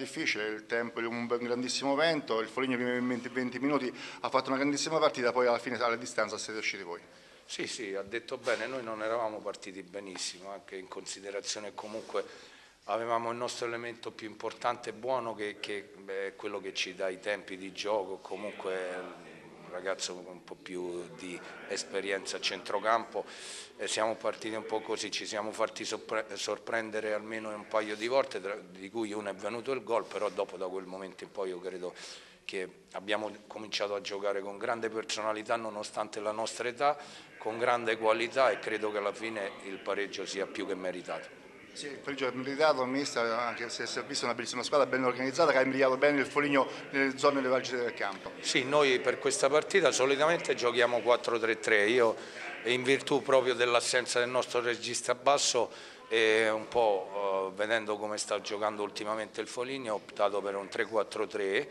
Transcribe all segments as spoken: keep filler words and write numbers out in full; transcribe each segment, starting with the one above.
difficile, il tempo, un grandissimo vento, il Foligno prima di venti minuti ha fatto una grandissima partita, poi alla fine alla distanza siete usciti voi. Sì, sì, ha detto bene, noi non eravamo partiti benissimo, anche in considerazione comunque avevamo il nostro elemento più importante e buono che, che è quello che ci dà i tempi di gioco, comunque un ragazzo con un po' più di esperienza a centrocampo, eh, siamo partiti un po' così, ci siamo fatti sorprendere almeno un paio di volte, tra, di cui uno è venuto il gol, però dopo da quel momento in poi io credo che abbiamo cominciato a giocare con grande personalità nonostante la nostra età, con grande qualità e credo che alla fine il pareggio sia più che meritato. Sì, il pareggio è meritato, mister, anche se si è vista una bellissima squadra ben organizzata che ha inviato bene il Foligno nelle zone nevralgiche del campo. Sì, noi per questa partita solitamente giochiamo quattro tre tre, io in virtù proprio dell'assenza del nostro regista basso e un po' eh, vedendo come sta giocando ultimamente il Foligno ho optato per un tre quattro tre,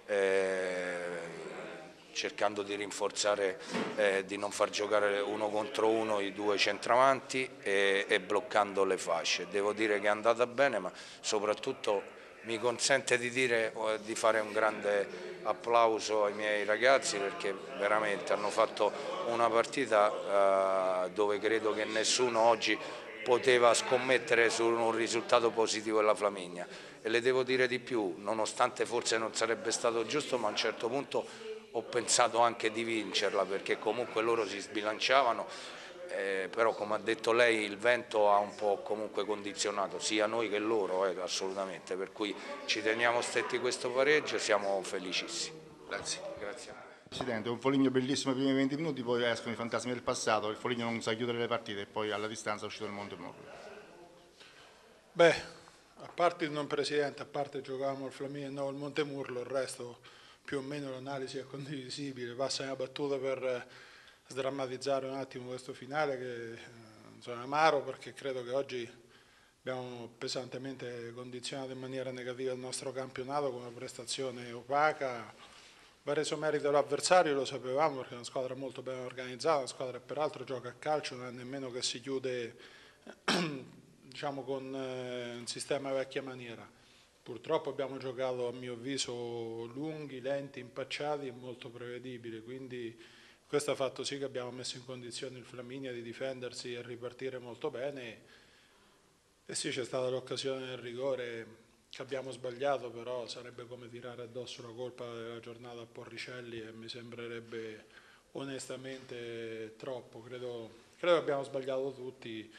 eh, cercando di rinforzare, eh, di non far giocare uno contro uno i due centravanti e, e bloccando le fasce. Devo dire che è andata bene, ma soprattutto mi consente di, dire, di fare un grande applauso ai miei ragazzi perché veramente hanno fatto una partita eh, dove credo che nessuno oggi poteva scommettere su un risultato positivo della Flaminia. E le devo dire di più, nonostante forse non sarebbe stato giusto, ma a un certo punto ho pensato anche di vincerla perché comunque loro si sbilanciavano, eh, però come ha detto lei il vento ha un po' comunque condizionato sia noi che loro, eh, assolutamente, per cui ci teniamo stretti questo pareggio e siamo felicissimi. Grazie. Grazie. Presidente, un Foligno bellissimo i primi venti minuti, poi escono i fantasmi del passato, il Foligno non sa chiudere le partite e poi alla distanza è uscito il Montemurlo. Beh, a parte il non presidente, a parte giocavamo il Flaminio e no il Montemurlo, il resto più o meno l'analisi è condivisibile, basta una battuta per sdrammatizzare un attimo questo finale che insomma, è amaro perché credo che oggi abbiamo pesantemente condizionato in maniera negativa il nostro campionato con una prestazione opaca, va reso merito all'avversario, lo sapevamo perché è una squadra molto ben organizzata, una squadra che peraltro gioca a calcio, non è nemmeno che si chiude diciamo con eh, un sistema vecchia maniera. Purtroppo abbiamo giocato a mio avviso lunghi, lenti, impacciati e molto prevedibili, quindi questo ha fatto sì che abbiamo messo in condizione il Flaminia di difendersi e ripartire molto bene e sì c'è stata l'occasione del rigore che abbiamo sbagliato, però sarebbe come tirare addosso la colpa della giornata a Porricelli e mi sembrerebbe onestamente troppo, credo, credo che abbiamo sbagliato tutti.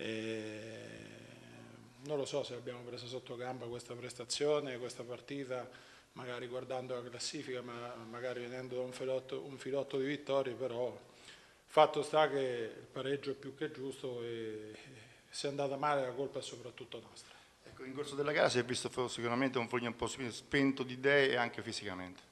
E non lo so se abbiamo preso sotto gamba questa prestazione, questa partita, magari guardando la classifica, ma magari venendo da un filotto, un filotto di vittorie, però fatto sta che il pareggio è più che giusto e se è andata male la colpa è soprattutto nostra. Ecco, in corso della gara si è visto sicuramente un Foligno un po' spento di idee e anche fisicamente.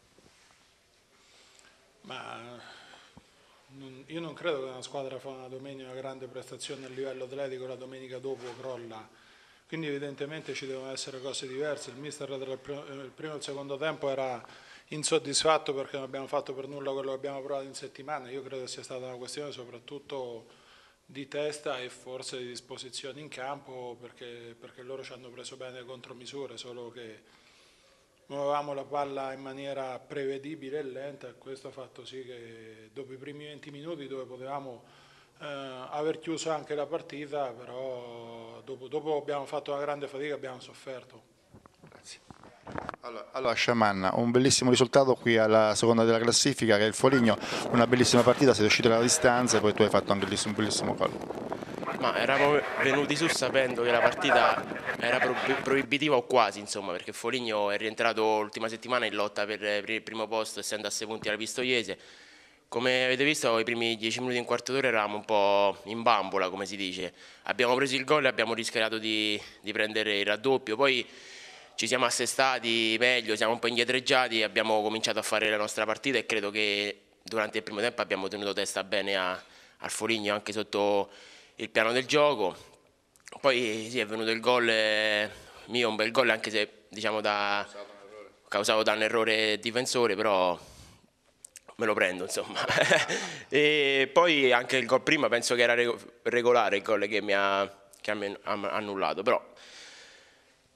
Ma non, io non credo che una squadra fa una domenica una grande prestazione a livello atletico, la domenica dopo crolla, quindi evidentemente ci devono essere cose diverse. Il mister tra il primo, il primo e il secondo tempo era insoddisfatto perché non abbiamo fatto per nulla quello che abbiamo provato in settimana, io credo sia stata una questione soprattutto di testa e forse di disposizione in campo perché, perché loro ci hanno preso bene le contromisure, solo che muovevamo la palla in maniera prevedibile e lenta e questo ha fatto sì che dopo i primi venti minuti dove potevamo eh, aver chiuso anche la partita, però dopo, dopo abbiamo fatto una grande fatica e abbiamo sofferto. Grazie. Allora, allora Sciamanna, un bellissimo risultato qui alla seconda della classifica che è il Foligno, una bellissima partita, siete usciti dalla distanza e poi tu hai fatto anche un bellissimo gol. Ma eravamo venuti su sapendo che la partita era proibitiva o quasi, insomma, perché Foligno è rientrato l'ultima settimana in lotta per il primo posto essendo a sei punti alla Pistoiese. Come avete visto i primi dieci minuti in quarto d'ora eravamo un po' in bambola, come si dice. Abbiamo preso il gol e abbiamo rischiato di, di prendere il raddoppio, poi ci siamo assestati meglio, siamo un po' indietreggiati, abbiamo cominciato a fare la nostra partita e credo che durante il primo tempo abbiamo tenuto testa bene a, al Foligno anche sotto il piano del gioco. Poi sì, è venuto il gol eh, mio, un bel gol anche se diciamo da, causato da un errore difensore, però me lo prendo insomma. E poi anche il gol prima penso che era regolare il gol che mi ha, che ha annullato, però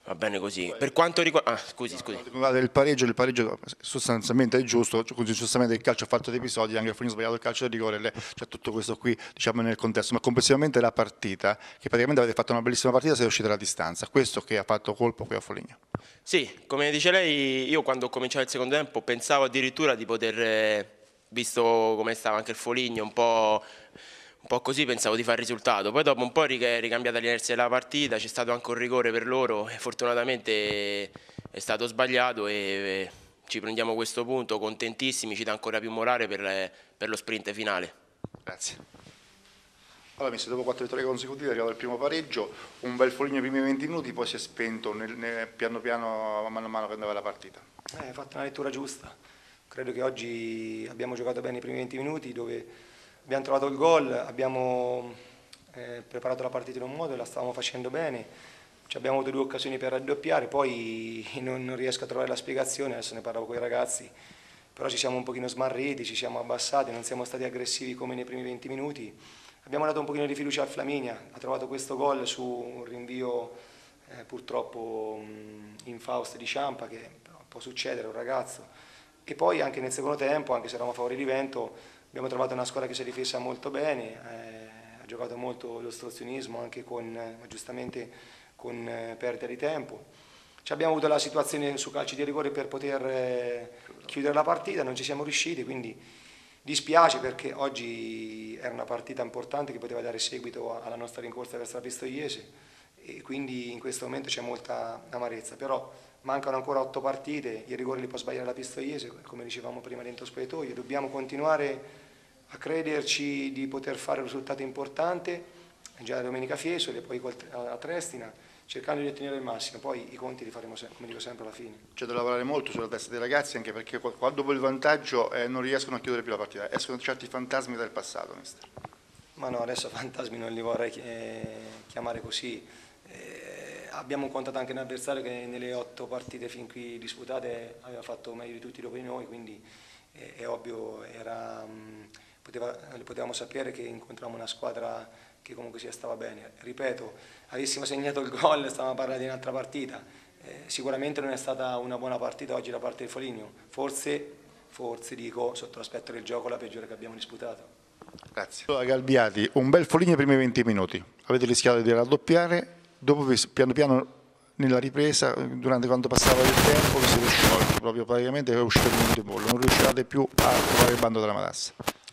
Va bene così. Per quanto riguarda... Ah, scusi, scusi. Il pareggio, il pareggio sostanzialmente è giusto, giustamente il calcio ha fatto dei episodi, anche il Foligno ha sbagliato il calcio di rigore, c'è tutto questo qui diciamo nel contesto, ma complessivamente la partita, che praticamente avete fatto una bellissima partita, siete usciti dalla distanza, questo che ha fatto colpo qui a Foligno. Sì, come dice lei, io quando ho cominciato il secondo tempo pensavo addirittura di poter, visto come stava anche il Foligno, un po'... Un po' così pensavo di fare il risultato, poi dopo un po' è ricambiata l'inerzia della partita, c'è stato anche un rigore per loro e fortunatamente è stato sbagliato e ci prendiamo questo punto, contentissimi, ci dà ancora più morale per, per lo sprint finale. Grazie. Allora, mister, dopo quattro vittorie consecutive è arrivato il primo pareggio, un bel Foligno nei primi venti minuti, poi si è spento nel, nel, piano piano, mano a mano che andava la partita. Eh, hai fatto una lettura giusta, credo che oggi abbiamo giocato bene i primi venti minuti dove... Abbiamo trovato il gol, abbiamo eh, preparato la partita in un modo e la stavamo facendo bene, ci abbiamo avuto due occasioni per raddoppiare, poi non, non riesco a trovare la spiegazione, adesso ne parlavo con i ragazzi, però ci siamo un pochino smarriti, ci siamo abbassati, non siamo stati aggressivi come nei primi venti minuti, abbiamo dato un pochino di fiducia al Flaminia, ha trovato questo gol su un rinvio eh, purtroppo mh, infausto di Ciampa, che però può succedere, un ragazzo, e poi anche nel secondo tempo, anche se eravamo a favore di vento, abbiamo trovato una squadra che si è difesa molto bene, eh, ha giocato molto l'ostruzionismo anche con, eh, giustamente con eh, perdita di tempo. Ci abbiamo avuto la situazione su calci di rigore per poter eh, chiudere la partita, non ci siamo riusciti, quindi dispiace perché oggi era una partita importante che poteva dare seguito alla nostra rincorsa verso la Pistoiese e quindi in questo momento c'è molta amarezza, però mancano ancora otto partite, i rigori li può sbagliare la Pistoiese, come dicevamo prima dentro spogliatoio, dobbiamo continuare a crederci di poter fare un risultato importante, già domenica a Fiesole, poi a Trestina, cercando di ottenere il massimo, poi i conti li faremo, come dico sempre, alla fine. C'è da lavorare molto sulla testa dei ragazzi, anche perché quando dopo il vantaggio eh, non riescono a chiudere più la partita, escono certi fantasmi del passato, mister. Ma no, adesso fantasmi non li vorrei chiamare così. Eh, abbiamo contato anche un avversario che nelle otto partite fin qui disputate aveva fatto meglio di tutti dopo di noi, quindi eh, è ovvio, era... Mh, Poteva, potevamo sapere che incontravamo una squadra che comunque sia stava bene. Ripeto, avessimo segnato il gol, stavamo parlando di un'altra partita. Eh, sicuramente non è stata una buona partita oggi da parte del Foligno. Forse, forse dico, sotto l'aspetto del gioco, la peggiore che abbiamo disputato. Grazie. Allora, Galbiati, un bel Foligno nei primi venti minuti. Avete rischiato di raddoppiare, dopo piano piano nella ripresa, durante quando passava il tempo, vi siete sciolti, proprio praticamente è uscito il minuto in bollo. Non riuscivate più a trovare il bando della matassa.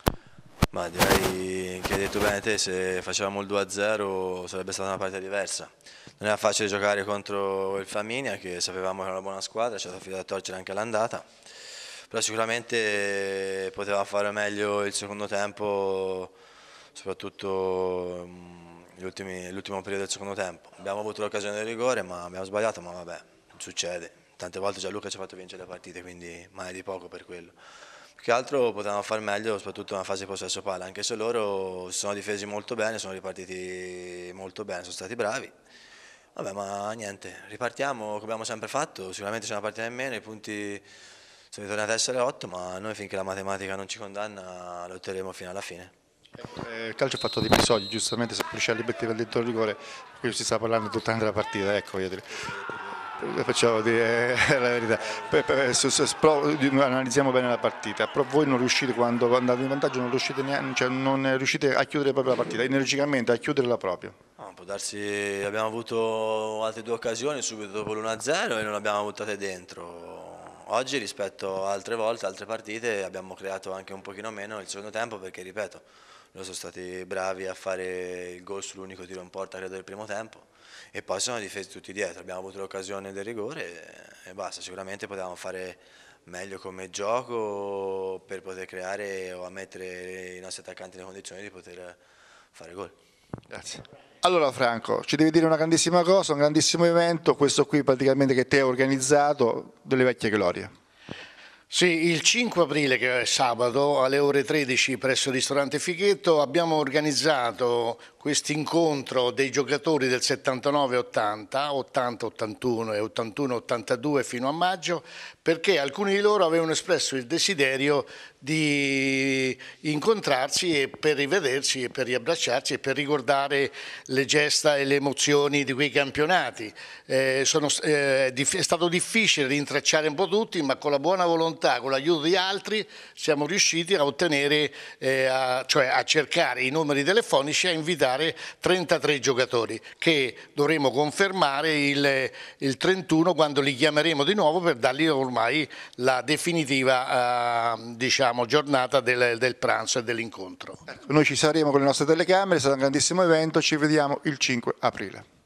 Ma direi che hai detto bene te, se facevamo il due a zero sarebbe stata una partita diversa. Non era facile giocare contro il Flaminia, che sapevamo che era una buona squadra, ci ha dato filo da torcere anche all'andata, però sicuramente poteva fare meglio il secondo tempo, soprattutto l'ultimo periodo del secondo tempo. Abbiamo avuto l'occasione del rigore, ma abbiamo sbagliato, ma vabbè, succede. Tante volte Gianluca ci ha fatto vincere le partite, quindi mai di poco per quello. Più che altro potevamo far meglio, soprattutto nella fase possesso palla, anche se loro si sono difesi molto bene, sono ripartiti molto bene, sono stati bravi. Vabbè, ma niente, ripartiamo come abbiamo sempre fatto, sicuramente c'è una partita in meno, i punti sono ritornati a essere otto, ma noi finché la matematica non ci condanna lotteremo fino alla fine. Eh, il calcio è fatto di episodi, giustamente se Policelli metteva dentro il rigore, qui si sta parlando tutta la partita, ecco, voglio dire. Facciamo dire la verità, analizziamo bene la partita, però voi non riuscite, quando andate in vantaggio non riuscite, neanche, cioè non riuscite a chiudere proprio la partita, energicamente a chiuderla proprio. No, può darsi, abbiamo avuto altre due occasioni subito dopo l'uno a zero e non abbiamo buttate dentro. Oggi rispetto a altre volte, altre partite, abbiamo creato anche un pochino meno il secondo tempo perché, ripeto, loro sono stati bravi a fare il gol sull'unico tiro in porta, credo, del primo tempo. E poi sono difesi tutti dietro, abbiamo avuto l'occasione del rigore e basta, sicuramente potevamo fare meglio come gioco per poter creare o mettere i nostri attaccanti nelle condizioni di poter fare gol. Grazie. Allora Franco, ci devi dire una grandissima cosa, un grandissimo evento, questo qui praticamente che te hai organizzato, delle vecchie glorie. Sì, il cinque aprile, che è sabato, alle ore tredici presso il ristorante Fichetto, abbiamo organizzato questo incontro dei giocatori del settantanove ottanta, ottanta ottantuno e ottantuno ottantadue fino a maggio, perché alcuni di loro avevano espresso il desiderio di incontrarsi e per rivedersi e per riabbracciarsi e per ricordare le gesta e le emozioni di quei campionati. Eh, sono, eh, è stato difficile rintracciare un po' tutti, ma con la buona volontà, con l'aiuto di altri, siamo riusciti a ottenere, eh, a, cioè a cercare i numeri telefonici e a invitare trentatré giocatori che dovremo confermare il, il trentuno quando li chiameremo di nuovo per dargli ormai la definitiva eh, diciamo, giornata del, del pranzo e dell'incontro. Noi ci saremo con le nostre telecamere, sarà un grandissimo evento, ci vediamo il cinque aprile.